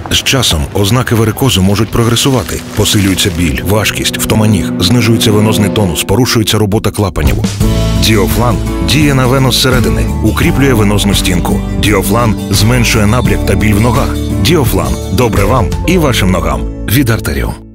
З часом ознаки варикозу можуть прогресувати. Посилюється біль, важкість, втома ніг, знижується венозний тонус, порушується робота клапанів. Діофлан діє на вену зсередини, укріплює венозну стінку. Діофлан зменшує набряк та біль в ногах. Діофлан – добре вам і вашим ногам. Від Артеріум.